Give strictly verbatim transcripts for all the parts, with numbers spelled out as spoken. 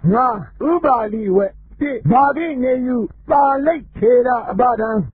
Nga ubali we ti babi ne yu ba late chera abadan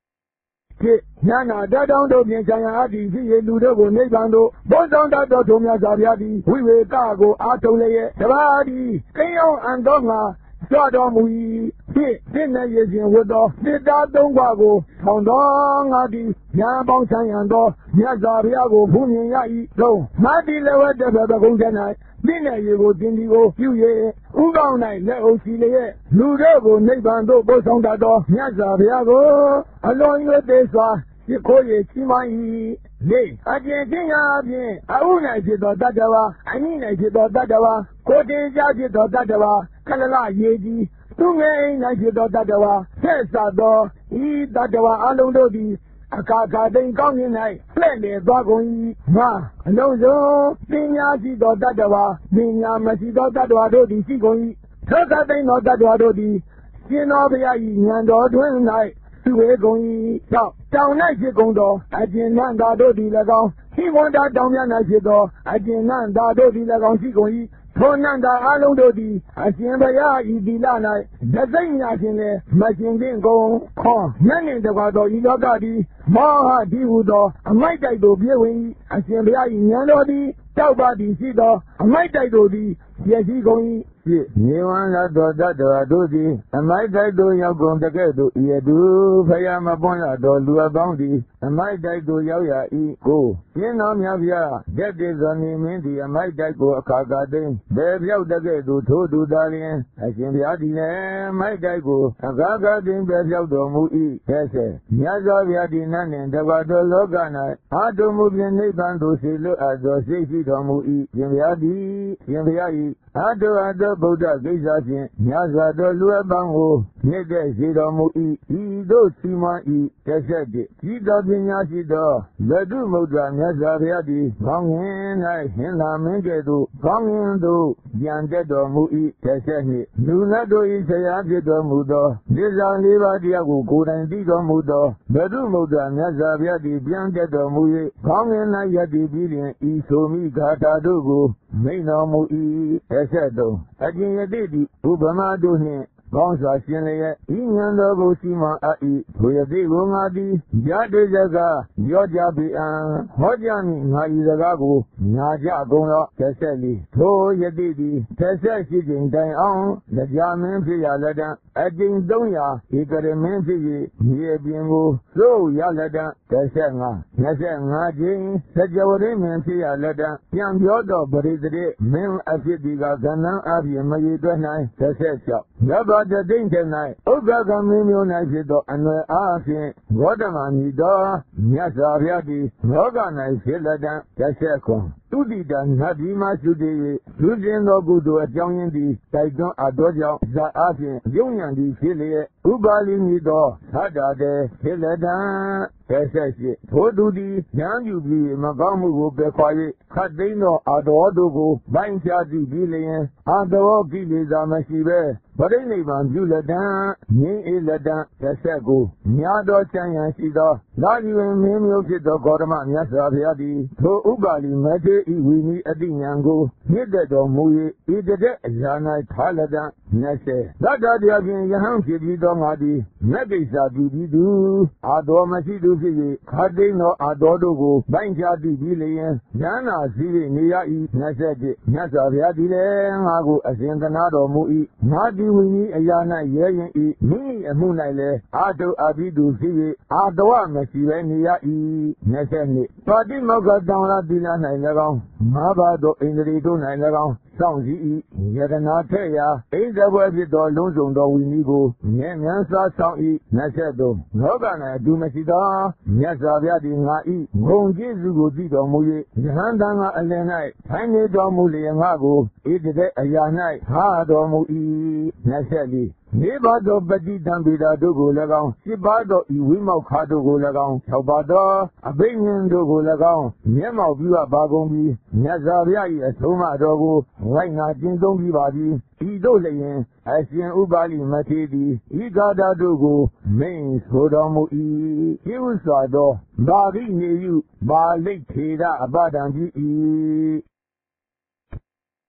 ti nana dadang do bien chaya adi si ye lu do go niban do bo dong da do to mya sa bya di wi we ka go a tong le ye taba di kin yong an do nga jwa do mu yi ti ti ne ye jin wo do ti da dong kwa go thong do nga di nya bang chan yan do mya sa bya go bu nyin ya yi do ma di le we de ba ba gong jan nai Ni ne ye go tin di go yu ye u gaung nai le o si le ye lu do go niban do bo song da do mya sa bya go a lon yue de swa si ko ye chi ma yi le a jin tin ya bien a u nai ji do da da wa a ni nai ji do da da wa ko tin ja ji do da da wa ka la la ye ji tu ngai nai ji do da da wa se sa do i da da wa a long do di Aka ka ding kong yin nai le le dwa gong yi ma a long zo tin ya ji do da da wa tin ya ma ji do da da wa do di si gong yi tho ka ding do da da wa do di sin no bya yi nyan do twin nai su we gong yi chao chao nai ji gong do a jin nan da do di la gong si won da dong mya nai ji do a jin nan da do di la gong si gong yi Thô nan da a long do di a sin bya yi di la nai da zai nya sin le ma sin din gong kho nan ni da kwa do yi lo ka di Maha di hu do a mai dai do bie wen a sin bya yi nyan do di tao ba di si do a mai dai do di ye si gong yi ye ni wan la do da do do di a mai dai do yaw gong da ke do ye du phaya ma pon la do lu a bang di a mai dai do yaw ya i ko yin no mya bya de de zo ni min di a mai dai ko akha ka ding de pyaw da ke do tho du da lin a sin bya di le mai dai ko akha ka ding be pyaw do mu i ye se nya zo bya di nan nin da ba do lo ka nai a do mu bien niban do se lo a do se si do mu i sin bya di sin bya yi a do a do Buddha Gisa Sin, Nyasa Lua Bango, Nede Zero Mui, Ido Sima I, Tesedi, Ido Binyasido, Ledu Mudra Nyasa Riadi, Gongin, I Hina Mengedu, Gongin do, Yandedo Mui, Teseni, Lunado Isayagido Mudo, Dizan Liva Diagu, Kuran Dido Mudo, Ledu Mudra Nyasa Riadi, Biandedo Mui, Gongin Ayadi Billion, Isomi Gata Dugu, Mino Mui, Tesedo. Ajin ye de di ubama do hin gong swa shin le ye yi nyan do go si ma a i ho ye de go nga di ya de ja ga yo ja bi an ho ja ni nga yi da ga go nya ja gong lo te set li tho ye de di te set shi jin dai ang da ja min phi ya la dan ajin three hundredဧကရ min phi yi ye bin go so ya la dan te set nga twenty-five jin sa jaw rin min phi ya la dan pian pyo do bari de min a phit di ga gan nan a phi ma yi twat nai te set chao ya ba de ding de naiဥက္ကကမင်းမျိုး၌ဖြစ်သောအနွယ်အားဖြင့်ဂေါတမမည်သောမြတ်စွာဘုရားသည်လောက၌ဖြစ်လက်တံတစ်ဆက်ခွန်သူတိတနတ်ဒီမှရှိသေး၍လူကျင်သောကုသိုလ်အကြောင်းရင်းသည်တိုက်တွန်းအပ်သောကြောင့်ဇာအားဖြင့်ယုံဉဏ်သည်ဖြစ်လျက်ဥပါလိမည်သောသတ္တာတေဖြစ်လက်တံတစ်ဆက်ရှိထိုသူသည်ဉာဏ်ယူပြီးမကောင်းမှုကိုပယ်ခွာ၍ခတ်သိမ်းသောအတော်တို့ကိုပိုင်းခြားသိပြီးလျင်အတော်ကိလေသာမရှိဘဲပရိနိဗ္ဗာန်ပြုလက်တံငြိမ်းအေးလက်တံတစ်ဆက်ကိုညာတော်ချမ်းရန်ရှိသောလာဒီဝင်မင်းမျိုးဖြစ်သောဂေါတမမြတ်စွာဘုရားသည်ထိုဥပါလိမထေဤဝိနည်းအတိဉာဏ်ကိုမြင့်တက်တော်မူ၍ဤတတဲ့အရာ၌ထားလက်တံနှစ်ဆယ်သတ္တတရားဖြင့်ယဟန်ဖြစ်ပြီးသောငါသည်မက်ကိစ္စပြုပြီးသူအာတော်မရှိသူဖြစ်၍ခတ်သိမ်းသောအာတော်တို့ကိုပိုင်းခြားသိပြီးလျင်ဉာဏ်နာစည်း၍နေရ၏နှစ်ဆက်ဖြင့်မြတ်စွာဘုရားသည်လည်းငါကိုအစဉ်သနာတော်မူ၏ငါသည်ဝိနည်းအရာ၌ရဲရင်၏မိမိအမှု၌လည်းအာတုအဘိဓုဖြစ်၍အာတဝမရှိဘဲနေရ၏နှစ်ဆက်နှစ်ပါတိမောက္ခတံဝရသီလ၌၎င်းငါးပါးသောဣန္ဒြေတို့၌၎င်းစောင့်စည်း၏ယတနာထက်ရာအိဇဘွယ်ဖြစ်သောလုံးစုံသောဝိနည်းကိုဉာဏ်ဉာဏ်စားဆောင်၏နှစ်ဆက်သုံးလောက၌အတူမရှိသောမြတ်စွာဘုရားသည်ငါ၏ဂုဏ်ကျေးဇူးကိုသိတော်မူ၍ယဟန်တန်ကအလယ်၌ထိုင်နေတော်မူလျင်ငါကိုဤတတဲ့အရာ၌ထားတော်မူ၏နှစ်ဆက်လေးနေပါသောပฏิတံပေတာတို့ကို၎င်းရှစ်ပါးသောဤဝိမောက္ခတို့ကို၎င်း၆ပါးသောအဘိညာဉ်တို့ကို၎င်းမျက်မှောက်ပြုအပ်ပါကုန်ပြီးမြတ်စွာဘုရား၏အဆုံးအမတော်ကိုလိုက်နာကျင့်သုံးပြီးပါသည်ဤသို့လျင်အရှင်ဥပါလိမထေရသည်ဤဂါထာတို့ကိုမိန်ဆိုတော်မူ၏ဤဥစွာသောဘာဂိနေယုဘာလိတ်ထေရအပဒံပြု၏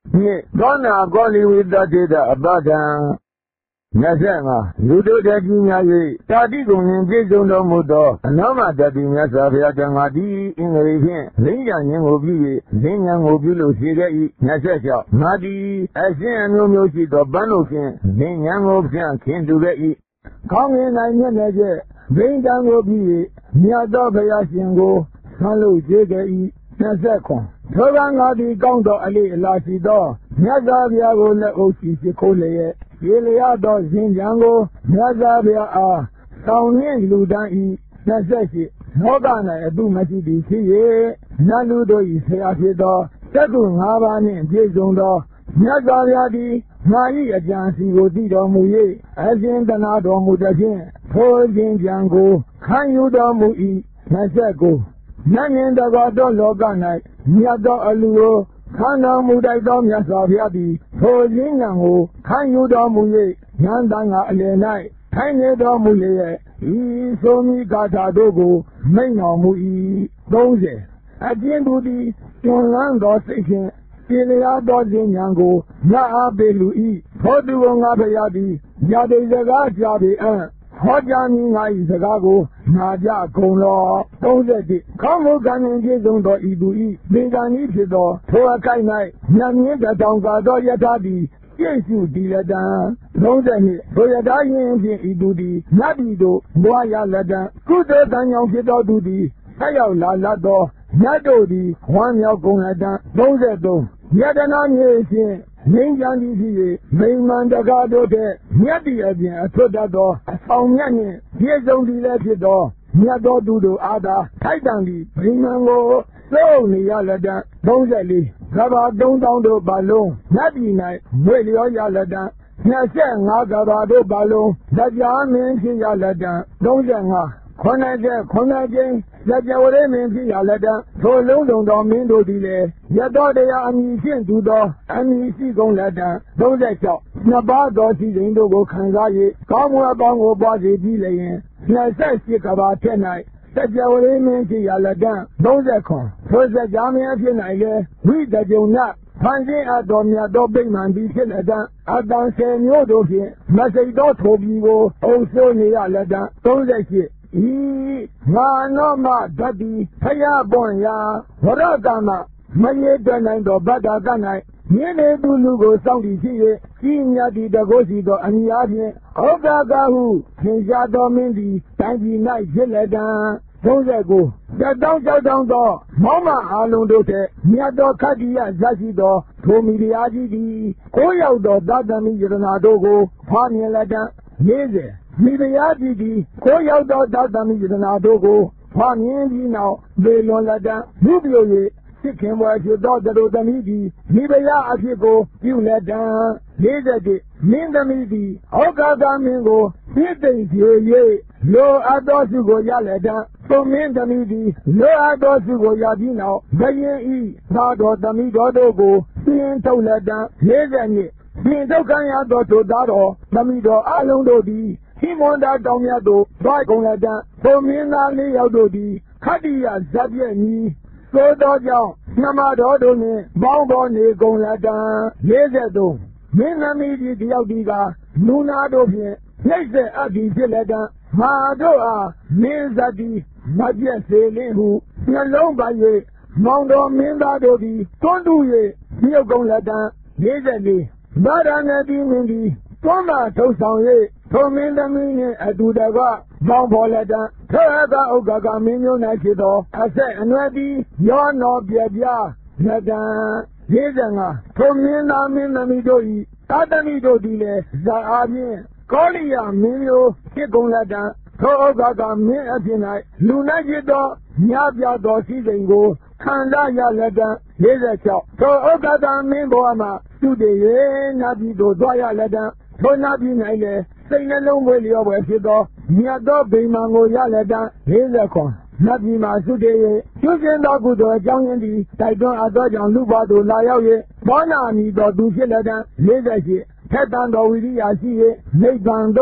နှစ်သောနာကောလီဝိတတေတအပဒံမျက်ဆက်မှာလူတို့တည်းကြီးများ၍တာတိကုန်ရင်ပြည့်စုံတော်မူသောအနောမတတိမြတ်စွာဘုရားတန်ခါတိအင်္ဂလိပ်ဖြင့်လိမ့်ကြဉင်းကိုပြု၍လိမ့်ဉဏ်ကိုပြုလို့ရှိခဲ့၏မျက်ဆက်ကြောင့်ငါသည်အရှင်အမျိုးမျိုးရှိသောပန်းတို့ဖြင့်လိမ့်ဉဏ်ကိုဖြန့်ခင်တူခဲ့၏ကောင်းကင်၌မျက်နှာကျက်လိမ့်တံကိုပြု၍မြတ်သောဘုရားရှင်ကိုဆန်းလို့ရှိခဲ့၏မျက်ဆက်ခွန်ထိုကငါသည်ကောင်းသောအလေးအလာရှိသောမြတ်စွာဘုရားကိုလက်အုပ်ရှိရှိခိုးလျက်ရေလျာသောရှင်ကြံကိုမြတ်စွာဘုရားအားဆောင်နှင့်လူတန်း၏မျက်ဆက်ရှိလောက၌အတုမရှိသည်ဖြစ်၍နတ်လူတို့၏ဆရာဖြစ်သောသက္ကုငါးပါးနှင့်ပြည့်စုံသောမြတ်စွာဘုရားသည်ငါ၏အကြံစီကိုသိတော်မူ၍အရှင်သနာတော်မူသဖြင့်ထိုရှင်ကြံကိုခံယူတော်မူ၏မျက်ဆက်ကိုနတ်မြင်တကားသောလောက၌မြတ်သောအလူကိုခံတော်မူတတ်သောမြတ်စွာဘုရားသည်ထိုခြင်းဉာဏ်ကိုခံယူတော်မူ၍ဉာဏ်တန်ကအလယ်၌ထိုင်နေတော်မူလျက်ဤဆိုမိဂါထာတို့ကိုမိန့်တော်မူ၏သုံးဆယ်အကျဉ်သူသည်တွင်လန်းသောစိတ်ဖြင့်ပြေလျားသောခြင်းဉာဏ်ကိုငါအားပေးလူ၏ထိုသူကိုငါဘုရားသည်ญาတိစကားကြားပေအံ့ဟောကြားမည်ငါ၏စကားကိုနာကြကုန်လောသုံးဆယ်ခေါင်းမူကံနှင့်ပြည့်စုံသောဤသူ၏ဒေဂန်ဤဖြစ်သောထိုအကိုက်၌မြတ်မြင့်တထောင်ကာသောယထာသည်ပြည့်စုံတည်လက်တံသုံးဆယ်ထိုယထာယင်းဖြင့်ဤသူသည်နတ်ပြည်သို့ဘွားရလက်တံကုသိုလ်တန်ကြောင့်ဖြစ်သောသူသည်ဆက်ရောက်လာလတ်သောမြတ်တို့သည်ဝမ်းမြောက်ကုန်လက်တံသုံးဆယ်သုံးယတနာမြေဖြင့်ငိမ့်ကြံသည်ဖြစ်၍မိမ္မန္တကားတို့တဲ့မြတ်တည်အပြင်အထွတ်တတ်သောအဆောင်မြတ်နှင့်ပြည့်စုံသည်လည်းဖြစ်သောမြတ်သောသူတို့အားသာထိုက်တန်သည်ဗိမာန်ကိုစုံနေရလက်တံသုံးဆယ်လေးကဘာသုံးသောင်းတို့ပါလုံးမြတ်ပြည်၌ဝေလျောရလက်တံနှစ်ဆယ်ငါးကဘာတို့ပါလုံးတရားမင်းဖြစ်ရလက်တံသုံးဆယ်ငါးခုနှစ်ချက်ခုနှစ်ကျင်းရကြဝရမင်းဖြစ်ရလက်တံထိုလုံးလုံးသောမင်းတို့သည်လည်းရသောတရားအမည်ဖြင့်သူသောအမည်ရှိကုန်လက်တံသုံးဆယ်၆နှစ်ပါးသောစီရင်တို့ကိုခံစား၍ကောင်းမှုအပေါင်းကိုပွားစေပြီးလျင်နှစ်ဆယ်ရှစ်ကဘာထက်၌စကြဝဠာမင်းဖြစ်ရလက်တံသုံးဆယ်ခုထိုစကြမင်းဖြစ်၌လည်းဝိတကြုံနဖန်ဆင်းအပ်သောမြတ်သောဗိမာန်သည်ဖြစ်လက်တံအတန်ဆယ်မျိုးတို့ဖြင့်မစိတ်သောထိုပြည်ကိုအုပ်စိုးနေရလက်တံသုံးဆယ်ရှစ်ဤငါနောမဓတ္တိဖယားပွန်ရာဝရကမမရေတွင်နိုင်သောဗဒ္ဒက၌မြင်းနေသူလူကိုစောင့်တည်ဖြစ်၍ကြီးမြတ်သည့်တကုရှိသောအမိအားဖြင့်ဩဃကဟုသင်ရှားသောမင်းသည်တိုင်းပြည်၌ဖြစ်လက်တံသုံးဆယ်ကိုတတောင်းကြောက်တောင်းသောမောင်းမအားလုံးတို့ထက်မြတ်သောခတ္တိယဇတ်ရှိသောထိုမိဖုရားကြီးသည်ကိုးရောက်သောသတ္တမိယတနာတို့ကိုဖွားမြင်လက်တံလေးဆယ်မိဖုရားကြီးသည်ကိုးရောက်သောသတ္တမိယတနာတို့ကိုဖွားမြင်ပြီးနောက်သေလွန်လက်တံလူပြို၍စစ်ခင်ပွဲဖြစ်သောတတို့သမီးသည်မိဖုရားအဖြစ်ကိုပြုလက်တံလေးဆယ်တစ်မင်းသမီးသည်ဩဃကမင်းကိုပြည့်သိမ့်ဖြေ၍လိုအပ်သောစုကိုရလက်တံသုံးမင်းသမီးသည်လိုအပ်သောစုကိုရပြီးနောက်ဘယင်ဤသာတော်သမီးတော်တို့ကိုပြင်းထုတ်လက်တံလေးဆယ်နှစ်ပြင်းထုတ်ခံရသောတို့သားတော်သမီးတော်အလုံးတို့သည်ဟိမွန်တာတောင်မြတ်တို့သွားကုန်လက်တံသုံးမင်းသားလေးယောက်တို့သည်ခတ္တိယဇတ်ပြည့်မီသို့သောကြောင့်နှမတော်တို့နှင့်ပေါင်းပေါ်နေကုန်လက်တံလေးဆယ်သုံးမင်းသမီးကြီးတယောက်ဒီကနူနာတို့ဖြင့်နှိမ့်ဆက်အပ်ပြီးဖြစ်လက်တံငါတို့အားမင်းဇတိမပြည့်စေလင်းဟုနှလုံးပါ၍မောင်တော်မင်းသားတို့သည်တွန်းတူ၍မြုပ်ကုန်လက်တံလေးဆယ်လေးဗာရဏတိမင်းသည်တွန်းမှထုတ်ဆောင်၍ထိုမင်းသမီးနှင့်အတူတကွပေါင်းဖော်လက်တံထိုအကဥက္ကကမင်းမျိုး၌ဖြစ်သောအဆက်အနွယ်သည်ရောနောပြပြလက်တံလေးဆယ်ငါထိုမင်းသားမင်းသမီးတို့၏သာသမီတို့သည်လည်းဇာအားဖြင့်ကောလိယမင်းမျိုးဖြစ်ကုန်လက်တံထိုဥက္ကကမင်းအဖြစ်၌လူ၌ဖြစ်သောညပြသောစည်းစိမ်ကိုခံစားရလက်တံလေးဆယ်၆ထိုဥက္ကကမင်းဘဝမှာသူတည်၍နတ်ပြည်သို့သွားရလက်တံထိုနတ်ပြည်၌လည်းစိတ်နှလုံးမွေးလျော်ပွဲဖြစ်သောမြတ်သောဗိမာန်ကိုရလက်တံလေးဆယ်ခုနတ်ပြည်မှာသုတေ၍ကျွကျင်းသောကုသိုလ်အကြောင်းရင်းသည်တိုက်တွန်းအပ်သောကြောင့်လူဘဝသို့လာရောက်၍ဘောနာမည်သောသူဖြစ်လက်တံလေးဆယ်ရှစ်ထက်တန်သောဝိရိယရှိ၍နိဗ္ဗာန်သို့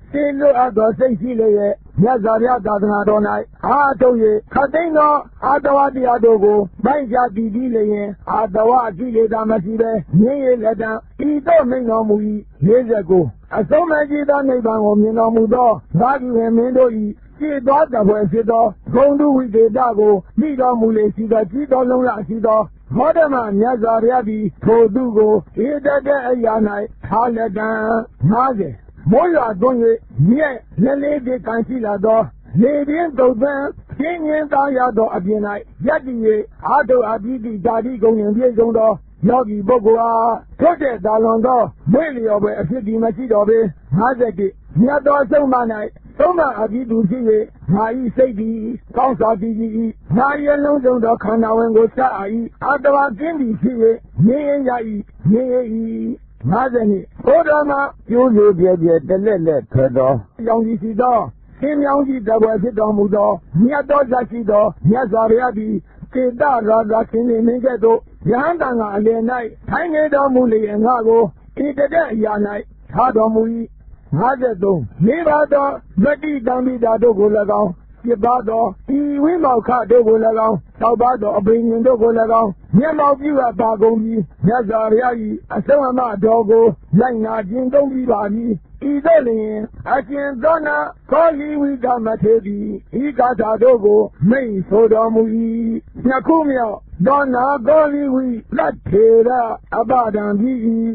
စေလွတ်အပ်သောစိတ်ရှိလျက်မြတ်စွာဘုရားသာသနာတော်၌အားထုတ်၍ခတ်သိမ်းသောအာတဝတရားတို့ကိုမိုက်ကြတည်ပြီးလျင်အာတဝအကိလေသာမရှိဘဲငြိမ်းရလက်တံဤသို့မိန်တော်မူ၏လေးဆယ်ကိုအဆုံးမရှိသောနိဗ္ဗာန်ကိုမြင်တော်မူသောသာဂိဝေမင်းတို့၏ရှေ့သောတပွဲဖြစ်သောဂုဏ်တုဝိတေတကိုမိတော်မူလေရှိသောကြီးသောလုံးလရှိသောဟောဓမ္မမြတ်စွာဘုရားသည်ထိုသူကိုဧတတဲ့အရာ၌ထားလက်တံငါးဆယ်မိုးရွာသွန်း၍မြက်လက်လေးတကန်ရှိလာသောလေပြင်းတုတ်သန်းပြင်းငင်းသားရသောအပြင်၌ရပ်တည်၍အာထုအပိတိဓာတိကုံရင်ပြည့်စုံသောယောဂီပုဂ္ဂိုလ်အားထို့တဲ့သာလွန်သောမွေ့လျော်ပဲအဖြစ်ဒီမရှိတော်ပေငါးဆယ်တိမြတ်သောဆုံးမ၌သုံးမအပိတုရှိ၍ငါဤစိတ်သည်ကောင်းစွာတည်ကြည်၏ငါရဲ့လုံးစုံသောခန္ဓာဝင်ကိုစပ်အား၏အာတဝကင်းသည်ဖြစ်၍ငြိမ်းရ၏ငြိမ်း၏ငါးဆယ်နှစ်ဘုရားမှာကျိုးကျိုးပြဲပြဲတလက်လက်ထွက်သောရောင်ကြီးရှိသောဆင်းမြောင်းကြီးတပွဲဖြစ်တော်မူသောမြတ်သောဇတ်ရှိသောမြတ်စွာဘုရားသည်စေတရာဇာခင်နေမင်းကဲ့သို့ယဟန်တန်ကအလယ်၌ထိုင်နေတော်မူလျင်ငါကိုဤတတဲ့အရာ၌ထားတော်မူ၏ငါးဆယ်သုံးလေးပါးသောမတိတံမိတာတို့ကို၎င်းပြပါသောဤဝိမောခတို့ကို၎င်းတောက်ပါသောအဘိညာဉ်တို့ကို၎င်းမျက်မှောက်ပြုအပ်ပါကုန်ပြီးမြတ်စွာဘုရား၏အဆုံးအမတော်ကိုလိုက်နာခြင်းသုံးပြီးပါပြီဤသို့လျင်အရှင်သောနာခောလီဝိကမထေသည်ဤကာထာတို့ကိုမိတ်ဆိုတော်မူ၏နှစ်ခုမြောက်သောနာခောလီဝိလတ်ထေရအပဒံပြီး၏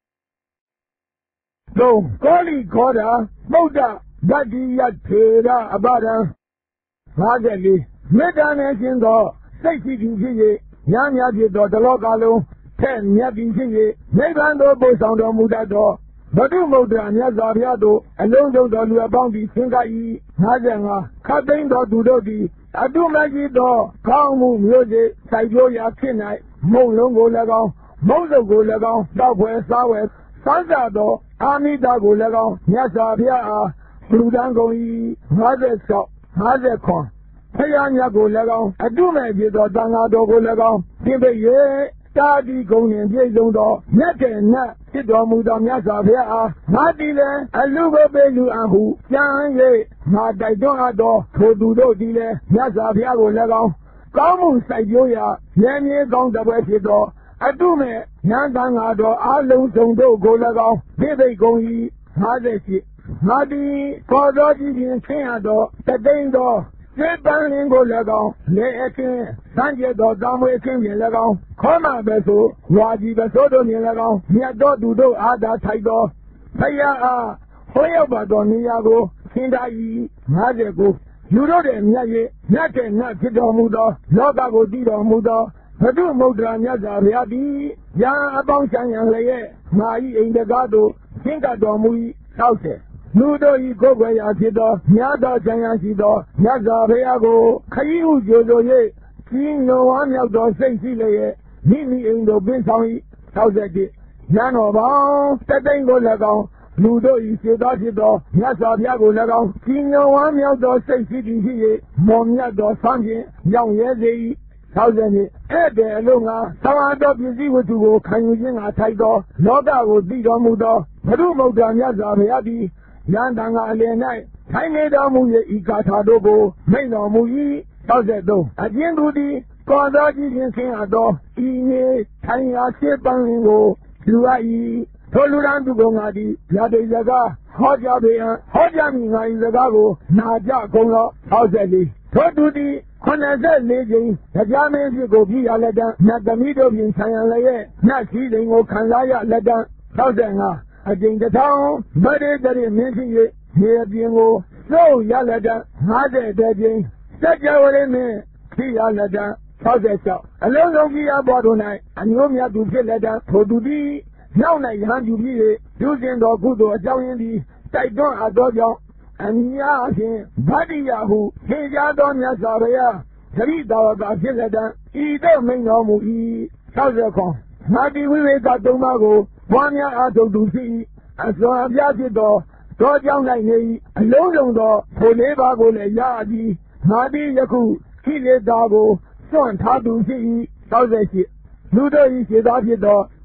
သုံးကောလီခောတာဗုဒ္ဓဓတ္တိယထေရအပဒံငါးဆယ်လေးမေတ္တာနဲ့ရှင်သောစိတ်ရှိသည်ဖြစ်၍ဉာဏ်များဖြစ်သောတလောကလုံးထက်မြတ်သည်ဖြစ်၍နိဗ္ဗာန်သို့ပို့ဆောင်တော်မူတတ်သောဘုဒ္ဓမုဒ္ဒရာမြတ်စွာဘုရားသို့အလုံးစုံသောလူအပေါင်းသည်ဆင်းကပ်၏ငါးဆယ်ငါခတ်သိမ်းသောသူတို့သည်အတုမရှိသောကောင်းမှုမျိုးစေ့စိုက်ပျိုးရာဖြစ်၌မုံလုံးကို၎င်းမုံစုပ်ကို၎င်းတောက်ဖွယ်စားဝယ်စမ်းစသောအာမိတာကို၎င်းမြတ်စွာဘုရားအားလူတန်းကုန်၏ငါးဆယ်၆ငါးဆယ်ခွန်ဖယားမြတ်ကို၎င်းအတုမဲ့ဖြစ်သောတန်ဃာတော်ကို၎င်းသင်ပိတ်၍တာတိဂုံရင်ပြည့်စုံသောမြတ်တဲ့နတ်ဖြစ်တော်မူသောမြတ်စွာဘုရားအားငါတည်လည်းအလူကိုပေးလူအဟုပြန်၍ငါတိုက်တွန်းအပ်သောထိုသူတို့တည်လည်းမြတ်စွာဘုရားကို၎င်းကောင်းမှုစိုက်ပျိုးရာဉာဏ်မြေကောင်းတပွဲဖြစ်သောအတုမဲ့ဉာဏ်တန်ဃာတော်အလုံးစုံတို့ကို၎င်းသိသိကုန်၏ငါးဆယ်ရှစ်ငါသည်ခေါ်တော်ကြည့်ခြင်းဆင်းရသောတသိန်းသောစေပန်းလင်းကို၎င်းလေအခင်းစံကျက်သောတာမွေအခင်းဖြင့်၎င်းခေါ်မှပဲဆိုဝါကြီးပဲဆိုတို့ဖြင့်၎င်းမြတ်သောသူတို့အားသာထိုက်သောဖယားအားဟောရောက်ပါသောနေရာကိုဆင်းထား၏ငါးဆယ်ကိုလူတို့တဲ့မြတ်၍မြတ်တဲ့နတ်ဖြစ်တော်မူသောလောကကိုတည်တော်မူသောဘုဒ္ဓမုဒ္ဒရာမြတ်စွာဘုရားသည်ယံအပေါင်းချမ်းရန်လျက်ငါ၏အိမ်တကားသို့ဆင်းကပ်တော်မူ၏၆၀လူတို့၏ကိုယ်ွယ်ရာဖြစ်သောမြတ်သောချမ်းရရှိသောမြတ်စွာဘုရားကိုခရီးဥကြိုဆို၍ကြီးညိုဝမ်းမြောက်သောစိတ်ရှိလျက်မိမိအိမ်သို့ပင်ဆောင်၏၆၁ဉာဏ်တော်ပေါင်းတသိန်းကို၎င်းလူတို့၏စေသားဖြစ်သောမြတ်စွာဘုရားကို၎င်းကြီးညိုဝမ်းမြောက်သောစိတ်ရှိသည်ဖြစ်၍မော်မြတ်သောဆန်းဖြင့်ရောင်ရဲစေ၏၆၀နှစ်အဲ့တဲ့အလုံးငါသာဝတ္တပစ္စည်းဝတ္ထုကိုခံယူခြင်းငါထိုက်သောလောကကိုသိတော်မူသောဘုရုမုဒ္ဒရာမြတ်စွာဘုရားသည်ယန္တန်ကအလယ်၌ထိုင်နေတော်မူ၍ဤကာထာတို့ကိုမိန့်တော်မူ၏၆၃အကျဉ်သူသည်ကော်တော်ကြီးခြင်းဆင်းရသောဤနေထိုင်ရာစေပန်းလင်းကိုလူအပ်၏ထိုလူရန်သူကိုငါသည်ရာတိစကားဟောကြားပေအံဟောကြားမိငါ၏စကားကိုနာကြကုန်သော၆၄ထိုသူသည်ခုနှစ်ဆယ်လေးကြိမ်တရားမင်းဖြစ်ကိုပြရလက်တံနတ်သမီးတို့ဖြင့်ဆံရန်လည်းနတ်စည်းစိမ်ကိုခံစားရလက်တံ၆၅အကျဉ်တစ်ထောင်ဗရေတရမင်းဖြစ်၍မြေပြင်ကိုစိုးရလက်တံ၅၀တဲ့ကြိမ်စัจ java ရင်းမင်းဖြစ်ရလက်တံ၆၆အလုံးစုံကြီးအပေါ်တို့၌အမျိုးမြတ်သူဖြစ်လက်တံထိုသူသည်နောက်၌ယဟန်သူဖြစ်၍ပြုစဉ်တော်ကုသိုလ်အကြောင်းရင်းသည်တိုက်တွန်းအပ်သောကြောင့်အမြာဖြင့်ဗတ္တိယဟုဟေကြသောမြတ်စွာဘုရားသတိတော်သာဖြစ်လက်တံဤသို့မိန်တော်မူ၏၆၀ခွန်ငါတိဝိဝေကသုံးပါးကိုဘွားများအားထုတ်သူရှိ၏အစွမ်းအပြားဖြစ်သောသောကြောင့်၌နေ၏အလုံးစုံသောထိုလေးပါးကိုလည်းရသည်ငါတိယခုခိလေသာကိုစွန့်ထားသူရှိ၏၆၈လူတို့၏ခြေသားဖြစ်သော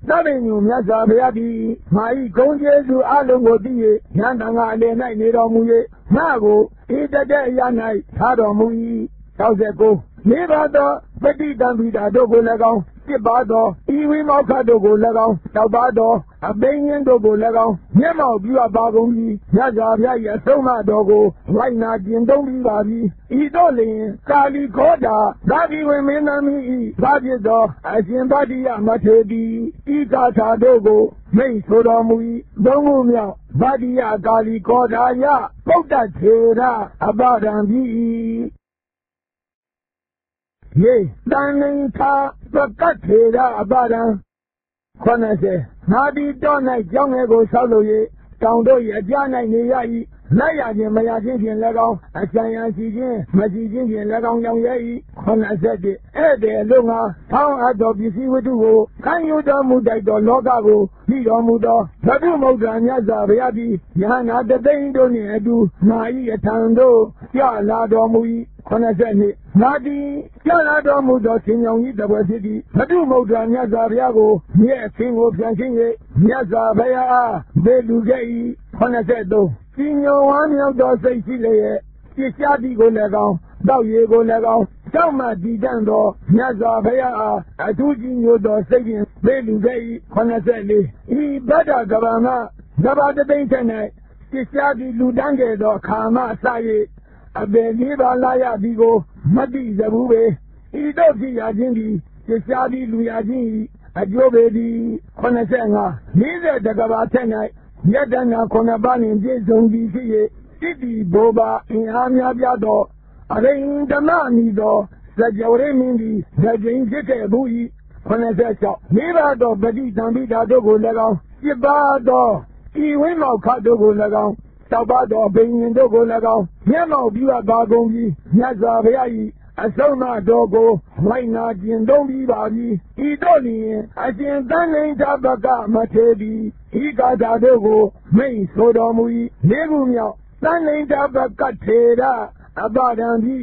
သဗ္ဗညုမြတ်စွာဘုရားသည်မာဤဂုဏ်ကျေးဇူးအလုံးကိုသိ၍ဉာဏ်တန်ခါအလယ်၌နေတော်မူ၍ငါကိုဤတတဲ့အရာ၌ထားတော်မူ၏၆၉လေးပါးသောပဋိသင်္ပိတာတို့ကို၎င်းတစ်ပါးသောဤဝိမောက္ခတို့ကို၎င်းတောက်ပါသောအပိဉ္ဉ်တို့ကို၎င်းမျက်မှောက်ပြုအပ်ပါကုန်ပြီမြတ်စွာဘုရား၏အဆုံးအမတော်ကိုဝိုင်းနာကျင့်သုံးပြီးပါပြီဤသို့လျင်ကာလီခောတာသာတိဝင်မင်းသမီး၏သာဖြစ်သောအရှင်ဗတ္တိယမထေရသည်ဤကာထာတို့ကိုမိတ်ဆိုတော်မူ၏သုံးခုမြောက်ဗတ္တိယကာလီခောတာယပုဒ္ဒထေရအပဒံပြီယေတန်နိသာပကတ်ထေရအပဒံခုနှစ်ဆယ်ငါသည်တော၌ကြောင်းငယ်ကိုဆောက်လို့၍တောင်တို့၏အကြား၌နေရ၏လက်ရခြင်းမရခြင်းဖြင့်၎င်းအချမ်းရရှိခြင်းမရှိခြင်းဖြင့်၎င်းရောင်ရဲ၏ခုနှစ်ဆယ်ဧည့်သည်အလို့ငါထောင်းအပ်သောပစ္စည်းဝတ္ထုကိုခံယူတော်မူတတ်သောလောကကိုပြီးတော်မူသောဘုဒ္ဓမုဒ္ဒရာမြတ်စွာဘုရားသည်ယဟနာတသိန်းတို့နှင့်အတူမာ၏အထံသို့ကြလာတော်မူ၏ခုနှစ်ဆယ်နှစ်ငါသည်ကြလာတော်မူသောဆင်ញောင်ကြီးတပွဲဖြစ်သည်ဘုဒ္ဓမုဒ္ဒရာမြတ်စွာဘုရားကိုမြဲအဆင်းကိုပြန်ခြင်း၍မြတ်စွာဘုရားအားဘေလူခဲ့၏ခုနှစ်ဆယ်သုံးစီညောဝမ်းမြောက်သောစိတ်ရှိလျက်ပြစ်ရှားသည်ကိုလည်းကောင်းတောက်ရည်ကိုလည်းကောင်းတောက်မှတည်တံ့သောမြတ်စွာဘုရားအားအထူးကြီးညိုသောစိတ်ဖြင့်ဘေလူခဲ့၏ခုနှစ်ဆယ်လေးဤဗဒ္ဒကဗ္ဗမကဗ္ဗတသိမ့်ထက်၌ပြစ်ရှားသည်လူတန်းခဲ့သောအခါမှအစ၍အပေလေးပါလာရသည်ကိုမတိစဘူးပေဤသို့ဖြစ်ရခြင်းသည်ပြစ်ရှားသည်လူရခြင်း၏အကျိုးပေသည်ခုနှစ်ဆယ်ငါလေးဆယ်တကဘာထက်၌ယတနာခုနှစ်ပါးနှင့်ပြည့်စုံသည်ဖြစ်၍တိတိဘောဘာအင်အားများပြားသောအရိယဓမ္မအမိသောစကြဝဠာမင်းသည်ဇဂိန်ဖြစ်ခဲ့ဘူး၏ခုနှစ်ဆယ်၆လေးပါးသောပဋိသင်္ပိတာတို့ကို၎င်းရှစ်ပါးသောဤဝိမောက္ခတို့ကို၎င်းတောက်ပါသောဘိညာဉ်တို့ကို၎င်းမျက်မှောက်ပြုအပ်ပါကုန်ပြီမြတ်စွာဘုရား၏အဆုံးအမတော်ကိုဝိုင်းနာကျင့်သုံးပြီးပါပြီဤတို့လျင်အရှင်သန္နိဋ္ဌပကမထေရသည်ဤကာထာတို့ကိုမိတ်ဆိုတော်မူ၏လေးခုမြောက်သန္နိဋ္ဌပကထေရအပဒံပြီ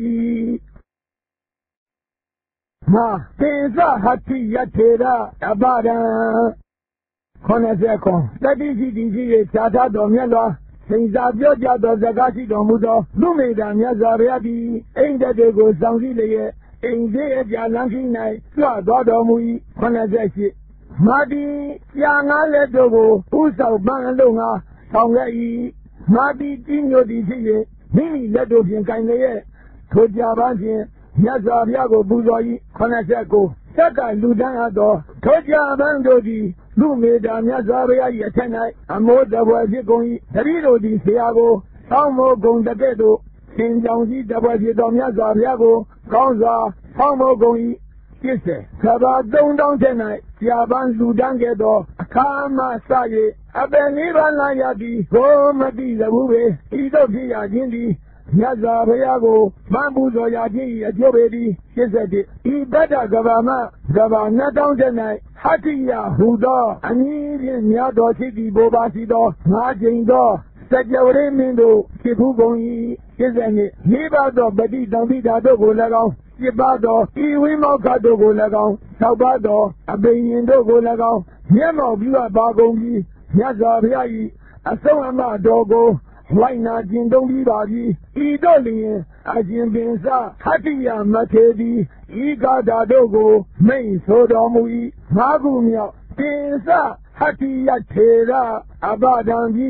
မာသေသဟတ္တိယထေရအပဒံခုနှစ်ဆယ်ခွန်တတိရှိတိရှိ၍ခြားထားတော်မြတ်စွာစိန်စာပြောကြသောစကားရှိတော်မူသောလူမေတ္တာမြတ်စွာဘုရားသည်အိမ်တက်တွေကိုဆောင်စည်းလျက်အိမ်သေးအပြာလမ်းကြီး၌ကြွသွားတော်မူ၏ခုနှစ်ဆယ်ရှစ်မာတိကြာငါးလက်တို့ကိုဥဆောင်ပန်းအလုံးငါဆောင်ခဲ့၏မာတိကြီးညိုသည်ဖြစ်၍မိမိလက်တို့ဖြင့်ကင်လျက်ထိုကြပန်းဖြင့်မြတ်စွာဘုရားကိုပူဇော်၏ခုနှစ်ဆယ်ကိုသက်ကလူတန်းအပ်သောထိုကြပန်းတို့သည်လူမေတ္တာမြတ်စွာဘုရား၏အထက်၌အမောတပွဲဖြစ်ကုန်၏တပည့်တို့သည်ဆရာကိုသောင်းမိုးကုန်တဲ့ကဲ့သို့သင်ကြောင်ကြီးတပွဲဖြစ်တော်မြတ်စွာဘုရားကိုကောင်းစွာသောင်းမိုးကုန်၏ပြည့်စေကဘာသုံးတောင်းထက်၌ဆရာပန်းလူတန်းခဲ့သောအခါမှစ၍အပင်လေးပါးလာရသည်ကိုမတိစဘူးပေဤသို့ဖြစ်ရခြင်းသည်မြတ်စွာဘုရားကိုမပူဇော်ရခြင်း၏အကျိုးပေသည်ရှစ်ဆယ်တစ်ဤဗဒ္ဒကဗ္ဗမကဗ္ဗနှစ်တောင်းထက်၌ဟတ္တိယဟူသောအမည်ဖြင့်များတော်ဖြစ်သည်ဘိုးပါရှိသောငါးကြိမ်သောစကြဝဠာမင်းတို့ဖြစ်ဘူးကုန်၏ရှစ်ဆယ်နှစ်လေးပါးသောပဋိသင်္ပိတာတို့ကို၎င်းရှစ်ပါးသောဤဝိမောက္ခတို့ကို၎င်း၆ပါးသောအဘိညာဉ်တို့ကို၎င်းမျက်မှောက်ပြုအပ်ပါကုန်ပြီမြတ်စွာဘုရား၏အဆုံးအမတော်ကိုဝိုင်းနာကျင့်သုံးပြီးပါပြီဤတို့လျင်အရှင်ပင်စဟတ္တိယမထေရသည်ဤကာထာတို့ကိုမိတ်ဆိုတော်မူ၏ငါးခုမြောက်ပင်စဟတ္တိယထေရအပဒံပြီ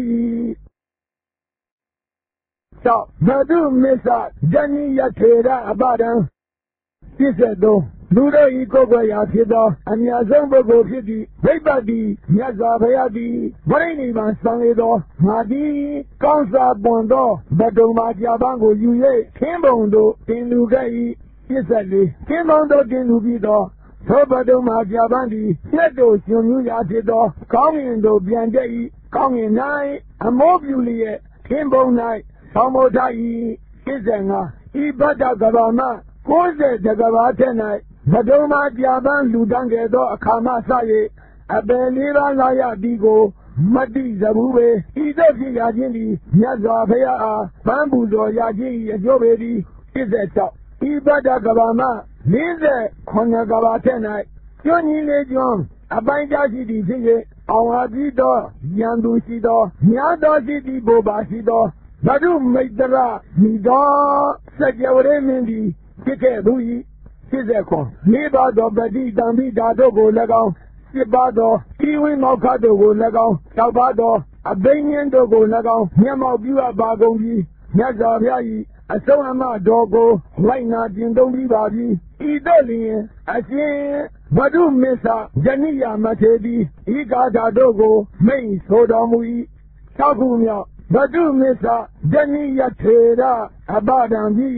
သောဘဒုမစ္ဆဇနိယထေရအပဒံပြည့်စက်သောလူတို့ဤကိုယ်ွယ်ရာဖြစ်သောအမြတ်ဆုံးပုဂ္ဂိုလ်ဖြစ်သည့်ဝိပ္ပတ္တိမြတ်စွာဘုရားသည်ဝိနိဗ္ဗာန်ဆောင်လေသောငါသည်ကောင်းစွာပွန်သောဗဒုံမာကြပန်းကိုယူ၍ခင်းပုံတို့တင်လူခဲ့၏ပြည့်စက်လေးခင်းပုံတို့တင်လူပြီးသောသောဗဒုံမာကြပန်းသည်လက်တို့ရှင်မြူရာဖြစ်သောကောင်းငင်တို့ပြန်တဲ့၏ကောင်းငင်၌အမောပြူလျက်ခင်းပုံ၌ဆောင်းမောထား၏ပြည့်စက်ငါဤဗဒ္ဒကဗ္ဗမကိုးဆယ်တကဘာထက်၌ဗဒုံမာကြပန်းလူတန်းခဲ့သောအခါမှစ၍အပယ်လေးပါးလာရသည်ကိုမတိစဘူးပေဤသို့ဖြစ်ရခြင်းသည်မြတ်စွာဘုရားအားပန်းပူဇော်ရခြင်း၏အကျိုးပေသည်ပြည့်စက်၆ဤဗဒ္ဒကဗ္ဗမလေးဆယ်ခုနှစ်ကဘာထက်၌ကျွန်းကြီးလေးကျွန်းအပိုင်းကြရှိသည်ဖြစ်၍အောင်ဟာပြီးသောရန်သူရှိသောများသောရှိသည်ဘိုပါရှိသောဘဒုမိတ်တရမိသောစัจ java ရေမင်းသည်ဖြစ်ခဲ့သူ၏ဖြစ်စေခွန်လေးပါသောပฏิတံပိဓာတို့ကို၎င်းစစ်ပါသောဤဝိမောက္ခတို့ကို၎င်းတောက်ပါသောအဘိညာဉ်တို့ကို၎င်းမျက်မှောက်ပြုအပ်ပါကုန်ပြီမြတ်စွာဘုရား၏အဆုံးအမတော်ကိုလိုက်နာကျင့်သုံးပြီးပါပြီဤသို့လျင်အရှင်ဘဒုမစ္ဆယနိယမထေသည်ဤကာထာတို့ကိုမိန့်ဆိုတော်မူ၏၆ခုမြောက်ဘဒုမစ္ဆယနိယထေရအပဒံပြီ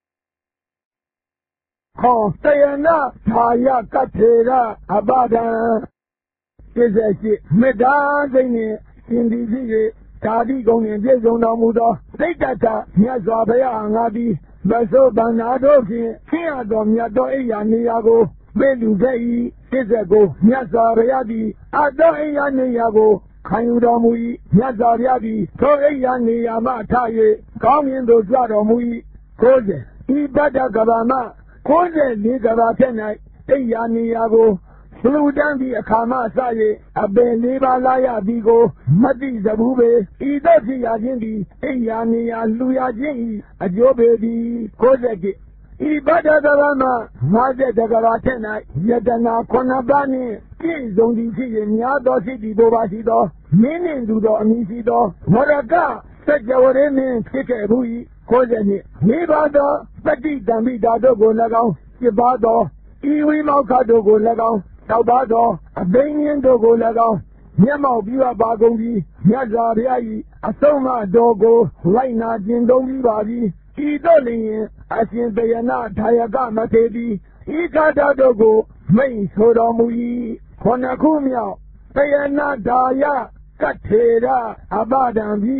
ခေါ်တယနာထာယကထေရအပဒံပြည့်စက်ရှိမေတ္တာစိတ်နှင့်ရှင်သည်ဖြစ်၍ဓာတိကုံနှင့်ပြည့်စုံတော်မူသောစိတ်တတမြတ်စွာဘုရားငါသည်မဆိုးဗန္နာတို့ဖြင့်ဆင်းရသောမြတ်သောအိယာနေရာကိုပေးလူခဲ့၏ပြည့်စက်ကိုမြတ်စွာဘုရားသည်အတောအိယာနေရာကိုခံယူတော်မူ၏မြတ်စွာဘုရားသည်ထိုအိယာနေရာမှထ၍ကောင်းမြင်သို့ကြွတော်မူ၏ကိုးဆယ်ဤဗတ္တကဘာမှကိုးဆယ်လေးကဘာထက်၌အိယာနေရာကိုလူတန်းပြီးအခါမှစ၍အပင်လေးပါးလာရသည်ကိုမသိစဘူးပေဤသို့ဖြစ်ရခြင်းသည်အိယာနေရာလူရခြင်း၏အကျိုးပေသည်ကိုးဆယ်ကဤဗတ္တကဘာမှငါးဆယ်ကဘာထက်၌ယတနာခုနှစ်ပါးနှင့်ပြည့်စုံသည်ဖြစ်၍များသောစိတ်ဒီဘိုပါရှိသောမင်းနှင့်သူသောအမည်ရှိသောမောရကစัจ java ရေမင်းဖြစ်ခဲ့ဘူး၏ကိုးဆယ်နှစ်လေးပါးသောပฏิတံပိဓာတို့ကို၎င်းစစ်ပါသောဤဝိမောက္ခတို့ကို၎င်းတောက်ပါသောအဘိညာဉ်တို့ကို၎င်းမျက်မှောက်ပြုအပ်ပါကုန်ပြီမြတ်စွာဘုရား၏အဆုံးအမတော်ကိုလိုက်နာကျင့်သုံးပြီးပါပြီဤသို့လျင်အရှင်တယနာထာယကမထေသည်ဤကာထာတို့ကိုမိန့်ဆိုတော်မူ၏ခုနှစ်ခုမြောက်တယနာထာယကထေရအပဒံပြီ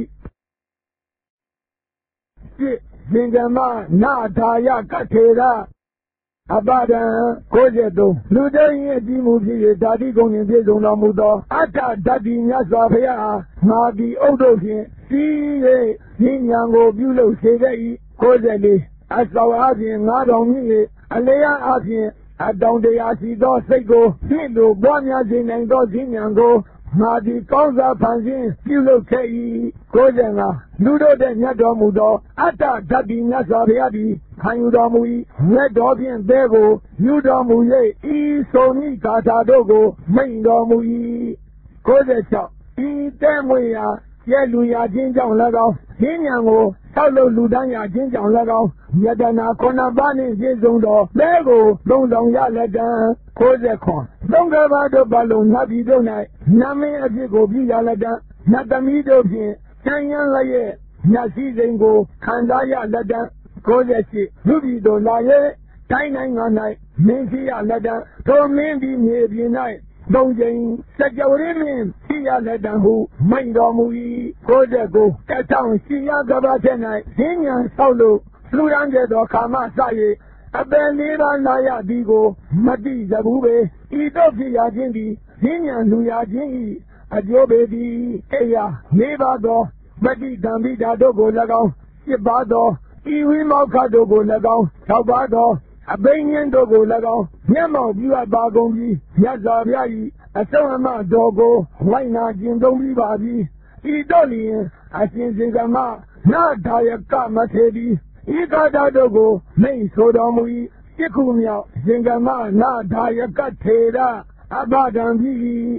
စစ်သင်္ကမနာထာယကထေရအပဒံကိုးဆယ်သုံးလူတို့၏အကြည့်မှုဖြစ်၍ဓာတိကုံနှင့်ပြည့်စုံတော်မူသောအတ္တဓာတိမြတ်စွာဘုရားအားငါသည်ဥဒ္ဓဖြင့်စီး၍ဉာဏ်ကိုပြုလုပ်စေခဲ့၏ကိုးဆယ်လေးအစောအားဖြင့်ငါတော်မြည်အလျားအားဖြင့်အတောင်တရားရှိသောစိတ်ကိုဖြစ်လို့ပွားများစေနိုင်သောဉာဏ်ကိုငါသည်ကောင်းစားဖန်ဆင်းပြုလုပ်ခဲ့၏ကိုးဆယ်ငါလူတို့တဲ့မြတ်တော်မူသောအတ္တဓာတိမြတ်စွာဘုရားသည်ခံယူတော်မူ၏လက်တော်ဖြင့်သဲကိုယူတော်မူ၍ဤဆုံးဤဂါထာတို့ကိုမိန့်တော်မူ၏ကိုးဆယ်ခြောက်ဤတဲ့မွေရာကျဲလူရာချင်းကြောင့်၎င်းဉာဏ်ကိုဆောက်လုပ်လူတန်းရာချင်းကြောင့်၎င်းယတနာခုနှစ်ပါးနှင့်ပြည့်စုံသောသဲကိုသုံးဆောင်ရလက်တံကိုးဆယ်ခွန်သုံးကဘာတို့ပါလုံးနတ်ပြည်တို့၌နမင်းအဖြစ်ကိုပြုရလက်တံနတ်သမီးတို့ဖြင့်ချမ်းရန်လျက်ညစီစဉ်ကိုခံစားရလက်တံကိုးဆယ်ရှစ်လူပြည်တို့လာရဲ့တိုင်းနိုင်ငံ၌မင်းရှိရလက်တံထိုမင်းသည်မြေပြင်၌သုံးချိန်စัจ java ရေမင်းရှိရလက်တံဟုမိန့်တော်မူ၏ကိုးဆယ်ကိုတထောင်ရှိရကဘာထက်၌ဈဉ္ဉံဆောက်လို့လူရန်ကျသောခါမှစ၍အပင်လေးပါးလာရသည်ကိုမတိစဘူးပေဤသို့ဖြစ်ရခြင်းသည်ဈဉ္ဉံလူရခြင်း၏အကျိုးပေသည်အေယလေးပါးသောပฏิတံပိဓာတို့ကို၎င်းစစ်ပါသောဤဝိမောက္ခတို့ကို၎င်း၆ပါးသောအဘိညာဉ်တို့ကို၎င်းမျက်မှောက်ပြုအပ်ပါကုန်ပြီမြတ်စွာဘုရား၏အဆုံးအမတော်ကိုလိုက်နာကျင့်သုံးပြီးပါပြီဤတို့လျင်အရှင်စင်္ကမနာထာယကမထေသည်ဤကာထာတို့ကိုမိန့်ဆိုတော်မူ၏ရှစ်ခုမြောက်စင်္ကမနာထာယကထေရအပဒံပြီ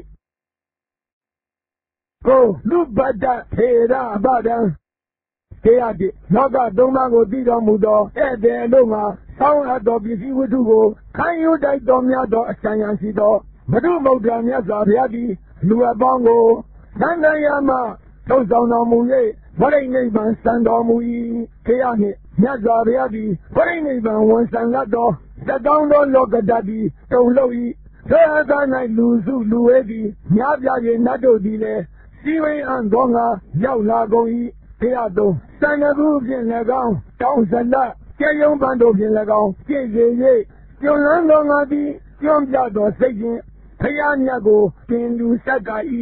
ကိုလူပတ္တထေရအပဒံတရားတိလောကသုံးပါးကိုသိတော်မူသောဧည့်သည်တို့မှာဆောင်းအပ်သောပစ္စည်းဝတ္ထုကိုခံယူတိုက်တော်များသောအချမ်းရရှိသောဘဒုမௌဒ္ဒမြတ်စွာဘုရားသည်လူအပေါင်းကိုသံဃာယမှထုတ်ဆောင်တော်မူ၍ဗရိနိဗ္ဗာန်စံတော်မူ၏တရားနှင့်မြတ်စွာဘုရားသည်ဗရိနိဗ္ဗာန်ဝန်ဆံလတ်သောသတ္တောင်းသောလောကဓာတ်သည်တုံလှုပ်၏သောအခါ၌လူစုလူဝဲသည်များပြား၍နတ်တို့သည်လည်းစီဝိအံ့သောငါရောက်လာကုန်၏တရားသုံးစံနကူဖြင့်၎င်းတောင်းဇလကျေယုံပန်တို့ဖြင့်၎င်းပြည့်စေ၍ကျွလွန်သောငါသည်ကျွမ်းပြသောစိတ်ဖြင့်ဖယားမြတ်ကိုတင်လူဆက်က၏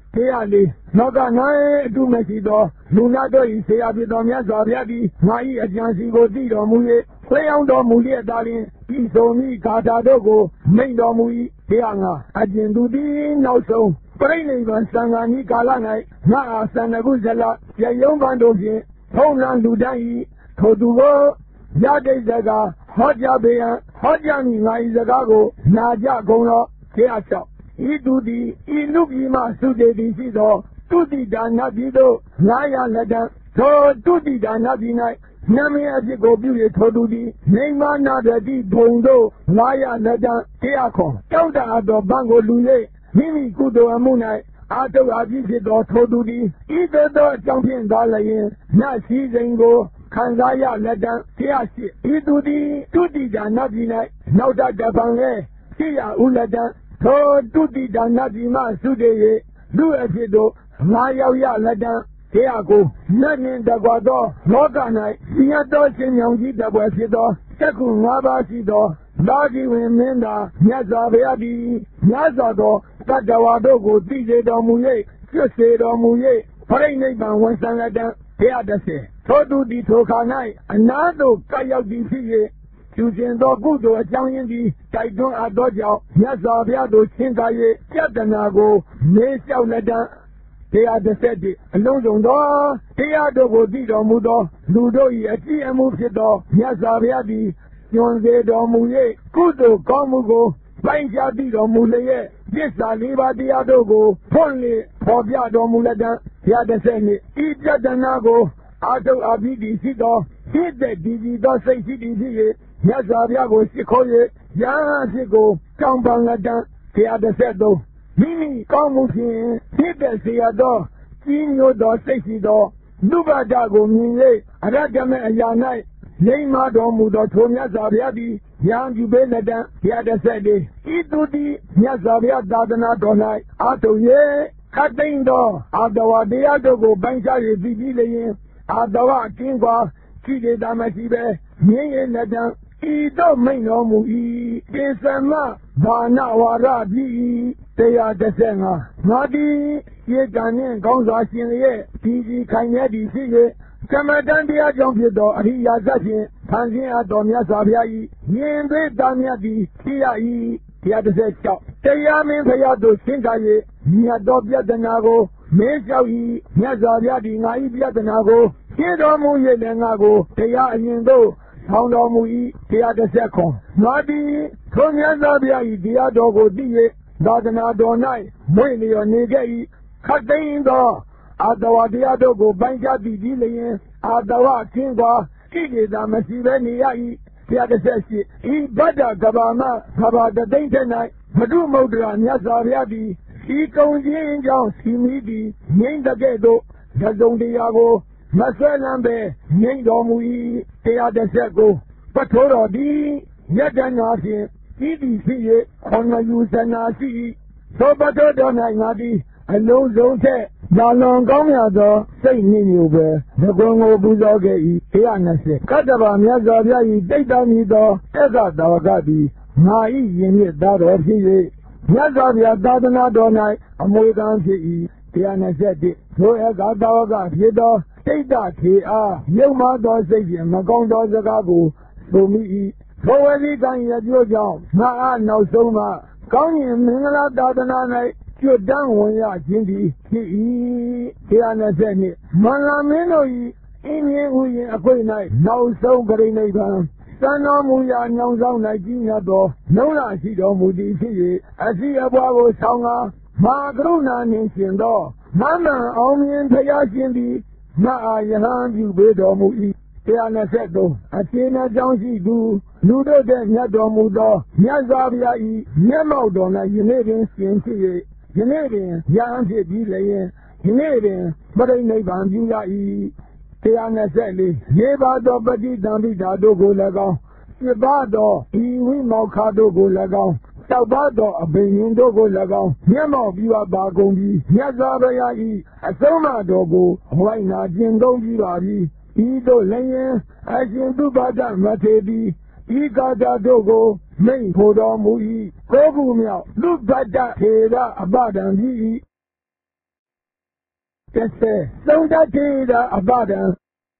တရားလေးနောက်ကနိုင်အတုမရှိသောလူနာတို့၏ဆရာဖြစ်သောမြတ်စွာဘုရားသည်ငါ၏အကြံစီကိုသိတော်မူ၍ခွေးအောင်တော်မူလျက်သာလျှင်ဤဆုံးဤဂါထာတို့ကိုမိန့်တော်မူ၏တရားငါအကျဉ်သူသည်နောက်ဆုံးပရိနိဗ္ဗာန်စံဃာနိကာလ၌ငါအားစန္ဒကုဇလရယုံပန်တို့ဖြင့်ထုံးလန်းလူတန်း၏ထိုသူကိုရတိတ်စကားဟောကြားပေရန်ဟောကြားမည်ငါ၏စကားကိုနာကြကုန်သောတရားလျှောက်ဤသူသည်ဤလူပြည်မှသုတေသည်ရှိသောတုတိဒါနပြည်သို့ငါးရာလက်တံထိုတုတိဒါနပြည်၌နာမည်အဖြစ်ကိုပြု၍ထိုသူသည်မိမနာတတိဘုံတို့ငါးရာလက်တံတရားခွန်တောက်တာသောဘံကိုလူ၍မိမိကုသိုလ်အမှု၌အာတုအပြည့်ဖြစ်သောထိုသူသည်ဤသို့သောအကြောင်းဖြင့်သာလျင်နတ်စည်းစိမ်ကိုခံစားရလက်တံတရားရှိဤသူသည်တုတိဒါနပြည်၌နောက်တတပံလဲရှိရဥလက်တံထိုတုတိဒါနပြည်မှသုတေ၍လူအဖြစ်သို့ငါရောက်ရလက်တံတရားကိုနတ်နှင့်တကွသောလောက၌မြတ်သောရှင်မြောင်ကြီးတပွဲဖြစ်သောသက္ကုငါးပါးရှိသောလာကြီးဝင်မင်းသာမြတ်စွာဘုရားသည်မြတ်စွာသောတတ္တဝါတို့ကိုသိစေတော်မူ၍ကျွတ်စေတော်မူ၍ပရိနိဗ္ဗာန်ဝန်ဆံလက်တံတရားတစ်ဆယ်ထိုသူသည်ထိုခါ၌အနာသို့ကပ်ရောက်သည်ဖြစ်၍ကျူခြင်းသောကုသိုလ်အကြောင်းရင်းသည်တိုက်တွန်းအပ်သောကြောင့်မြတ်စွာဘုရားသို့ချဉ်းကပ်၍ပြတနာကိုမေးလျှောက်လက်တံတရားတစ်ဆက်တည်းအလုံးစုံသောတရားတို့ကိုသိတော်မူသောလူတို့၏အကြည့်အမှုဖြစ်သောမြတ်စွာဘုရားသည်ညွန်စေတော်မူ၍ကုသိုလ်ကောင်းမှုကိုပိုင်းခြားသိတော်မူလျက်သစ္စာလေးပါးတရားတို့ကိုဖွင့်လှစ်ဖော်ပြတော်မူလက်တံတရားတစ်ဆက်နှင့်ဤပြတနာကိုအာထုအဘိဓိရှိသောစိတ်သက်ဒီကြည်သောစိတ်ရှိသည်ဖြစ်၍မြတ်စွာဘုရားကိုရှိခိုး၍ယဟန်အဖြစ်ကိုကြောင်းပန်လက်တံတရားတစ်ဆက်သုံးမိမိကောင်းမှုဖြင့်ဖြစ်တဲ့စေရသောကြီးညိုသောစိတ်ရှိသောလူဘဒကိုမြင်၍အရတ္တမေအရာ၌လိမ္မာတော်မူသောထိုမြတ်စွာဘုရားသည်ယံပြုပေးလက်တံတရားတစ်ဆက်တည်းဤသူသည်မြတ်စွာဘုရားသာသနာတော်၌အာထု၍ခတ်သိမ်းသောအာတဝတရားတို့ကိုပိုင်းခြား၍သိပြီးလျင်အာတဝအကင်းကွာရှိလေသာမရှိပဲမြင်ရင်လက်တံဤတော့မိန်တော်မူ၏ပိသမဘာနာဝါရပြီတရားတစ်ဆက်ငါငါသည်ရေကံနှင့်ကောင်းစွာရှင်ရဲ့ဒီဒီခိုင်ရသည်ဖြစ်၍သမတန်တရားကြောင့်ဖြစ်သောအရိယာသဖြင့်ဖန်ဆင်းအပ်တော်မြတ်စွာဘုရား၏မြင်သွေးသားမြတ်သည်ဖြစ်ရ၏တရားတစ်ဆက်ကြောင့်တရားမင်းဖရာတို့ရှင်းကား၍မြတ်သောပြတနာကိုမေးလျှောက်၏မြတ်စွာဘုရားသည်ငါ၏ပြတနာကိုရှင်းတော်မူ၍လည်းငါကိုတရားအရင်သို့ဆောင်းတော်မူ၏တရားတစ်ဆက်ခွန်ငါသည်ထိုမြတ်စွာဘုရား၏တရားတော်ကိုသိ၍သာသနာတော်၌မွေ့လျော်နေခဲ့၏ခတ်သိမ်းသောအာတဝတရားတို့ကိုပိုင်းခြားသိပြီးလျင်အာတဝကင်းစွာကိလေသာမရှိဘဲနေရ၏တရားတစ်ဆက်ရှိဤဗဒ္ဒကဘာမကဘာတသိမ့်ထက်၌ဘဒုမုဒ္ဒရာမြတ်စွာဘုရားသည်ဤကုံခြင်းကြောင့်စီမီသည်ငြိမ့်တဲ့ကဲ့သို့ဓဇုံတရားကိုမဆွဲလန်းပဲငြိမ့်တော်မူ၏တရားတစ်ဆက်ကိုပထိုးတော်သည်ယတနာဖြင့်ဤသည်ဖြစ်၍ခေါဏယူဇနာရှိ၏သောပထိုးတော်၌ငါသည်အလုံးစုံထက်ဒါလွန်ကောင်းရသောစိတ်နှင့်မျိုးပဲငကွန်ကိုပူဇော်ခဲ့၏တရားနှစ်ဆယ်ကတ္တဗမြတ်စွာဘုရား၏တိတ်တမီသောအက္ခတာဝကသည်ငါ၏ယင်မြစ်သားတော်ဖြစ်၍မြတ်စွာဘုရားသာသနာတော်၌အမွေခံဖြစ်၏တရားနှစ်ဆက်တည်းထိုအက္ခတာဝကဖြစ်သောတိတ်တထေအားမြုံမသောစိတ်ဖြင့်မကောင်းသောစကားကိုဆိုမိ၏ထိုဝေလိကံရပြောကြောင့်ငါအားနောက်ဆုံးမှကောင်းရင်မင်္ဂလာသာသနာ၌ကျွတ်တန်းဝင်ရခြင်းသည်ဖြစ်၏တရားနှစ်ဆက်နှင့်မင်္ဂလာမင်းတို့၏အင်းရင်ဥယျာဉ်အခွင့်၌နောက်ဆုံးပရိနိဗ္ဗာန်စံတော်မူရာညောင်ဆောင်၌ကြီးမြတ်သောနှုံးလာရှိတော်မူသည်ဖြစ်၍အစီအပွားကိုဆောင်ကားမာကရုဏာနှင့်ရှင်သောမမန်အောင်မြင်ဖရာရှင်သည်ငါအားယဟန်ပြုပေးတော်မူ၏တရားနှစ်ဆက်သုံးအခြေအနေကြောင့်ရှိသူလူတို့တဲ့မြတ်တော်မူသောမြတ်စွာဘုရား၏မျက်မှောက်တော်၌ယနေ့တွင်ရှင်ဖြစ်၍ယနေ့တွင်ရဟန်းဖြစ်ပြီးလျင်ယနေ့တွင်ပရိနိဗ္ဗာန်ပြုရ၏တရားနှစ်ဆက်လေးလေးပါးသောပฏิသင်္ပိဓာတို့ကို၎င်းပြပါသောဤဝိမောက္ခတို့ကို၎င်းတောက်ပါသောအဘိညာဉ်တို့ကို၎င်းမျက်မှောက်ပြုအပ်ပါကုန်ပြီမြတ်စွာဘုရား၏အဆုံးအမတော်ကိုဝိုင်းနာကျင့်သုံးပြီးပါပြီဤသို့လည်းအရှင်သုဘဒမထေရသည်ဤကာတာတို့ကိုမိန့်ဖို့တော်မူ၏ကိုးခုမြောက်သုဘဒထေရအပဒံပြီ se sonda tira abadan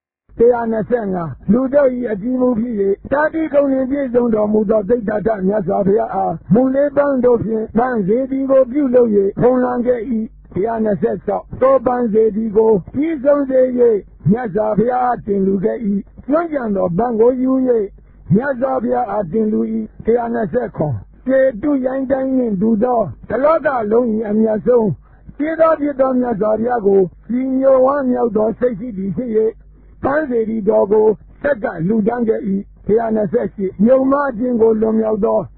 Tiana Senga, Ludoi Ajimuki, Tati Koni Zondo Mudo Data Yazavia, Mule Bandofi, Banzedigo Buloye, Honlange, Tiana Sessa, So Banzedigo, Tizonde, Yazavia Tinluge, Yojando Bango Yuye, Yazavia Tinlui, Tiana Secco, Say do Yandan Dudo, the Loga Loni and Yazo, Tida Didon Yazariago, Senior one Yaldo Safety D C. Panzeri dogo, Sega Ludange e, Tianasesi, Yoma Jingo Lomialdo,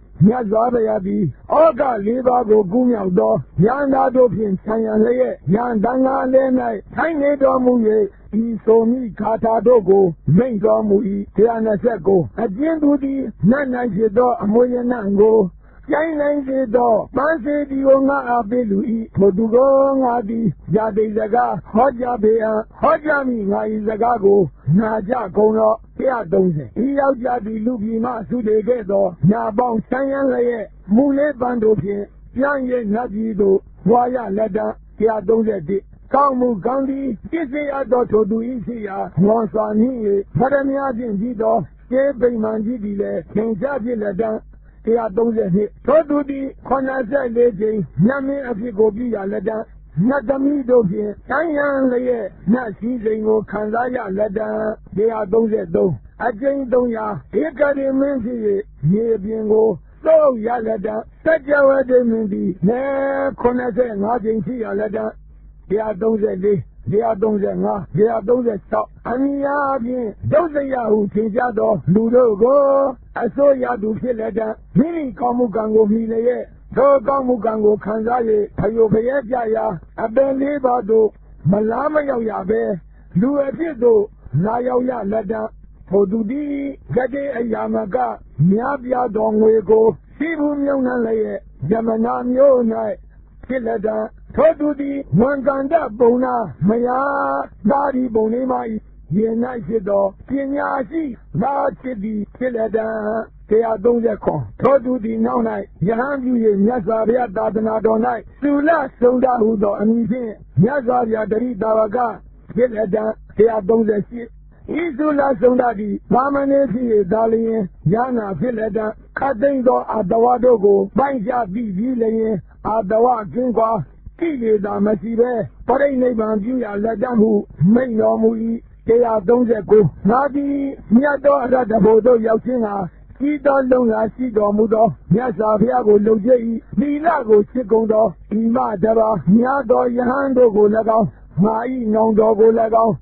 Yazabi, Oga Libago Gumialdo, Yanda Dopin, Sayan Yandanga Lene, Tiny Domuye, Isomi Kata Dogo, Mengo Mui, Tianaseko, Agindudi, Nana Jido, Amoyanango. Yain do, Panse di Onga Abelui, Modugo Ngadi, Yade Zaga, Hoja Bea, Hoja Mi, Zagago, Naja Kono, Pia Donze, Iyaji Lubi Masu de Gedo, Nabon Sayan Laye, Mule Bandoke, Yanye Najido, Waya Leda, Pia Donze. Kamu Gandhi, Kisi Adoto do Isia, Monsani, Padamia Jido, Kebe Manjidile, Kenjaji Leda. Tia Donze, Todudi, Conaza Lady, Nami Afigobi Leda, Natami Dovi, Tayan Laye, Nasi Zingo, Kanzaya Leda, Tia Donze do, Ajay Donya, Ekari Menzi, Ye Bingo, So Yaleda, Sajawa de Mindi, Ne Conaza, Najinci Leda, Tia Donze. Dia Donze Nga, Dia Donze Stop, Ania Bien, Doze Yahu, Tinjado, Ludogo, Aso Yadu Fileda, Mini Kamugango Mile, Do Gamugango Kanzaye, Ayopaya Jaya, Abeli Bado, Malama Yabe, Luafido, Nayaya Leda, Podudi, Gade Ayamaga, Miabia Dongwego, Sibu Yonalaye, Yamanamio Night, Fileda. Todudi, Wanganda Bona, Maya, Dari Bonema, Yenaido, Pinyasi, Vatidi, Pileda, Tia Donzeko, Todudi Nonai, Yahandu, Yazavia Dadanadonai, Sula Soda Hudo, and Yazavia Dari Davaga, Pileda, Tia Donzesi, Isula Sondadi, Ramanesi, Dali, Yana, Pileda, Kadendo, Adawadogo, Banja, Vivi, Adawa, Jingwa. Da Masibe, Pare Neban Julia Ladamu, Maynamui, Tia Donzeko, Nadi, Miado Radabodo Yautina, Ida Lona Sido Mudo, Yasa Viago Loje, Milago Secondo, Ima Deva, Miado Yahando Golaga, Mai Nondo Golaga,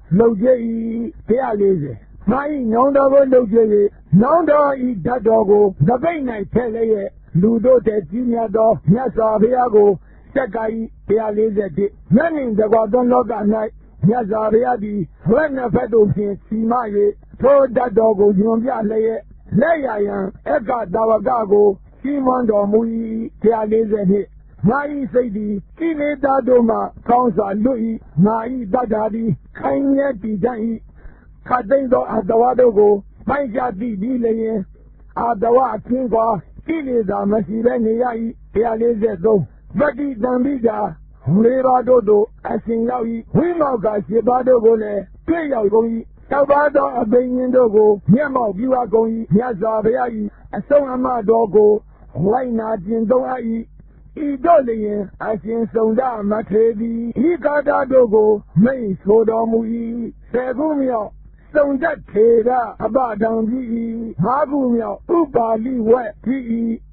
Loje, Tia Leze, Mai Nondo Loje, Nondo I Dadogo, the Bainai Pele, Ludo de Giniado, Yasa Viago. Sakai, Tia Lizette, Nanning the Gordon Loga night, Yazaria, when a federal Simaye, told that dog, Yumbia Laye, Layan, Eka Dawagago, Simondo Mui, Tia Lizette, Mai Sadi, Kile Dadoma, Council Louis, Mai Dadadi, Kanya Tijai, Kadendo Adawadogo, Maija Di Laye, Adawa Kingwa, Kile da Masirene, Tia Lizette. Badi Dambiga, Leva Dodo, Asingawi, Wimoga, Sibado Gole, Paya Goi, Tabado, Abayin Dogo, Yamo, Biwagoi, Yazavai, Asoma Dogo, Laina Jindoai, Idolian, Asin Sonda Matrevi, Hikada Dogo, May Sodomui, Segumio, Sonda Tera, Abadambi, Habumio, Ubali Wet, P E.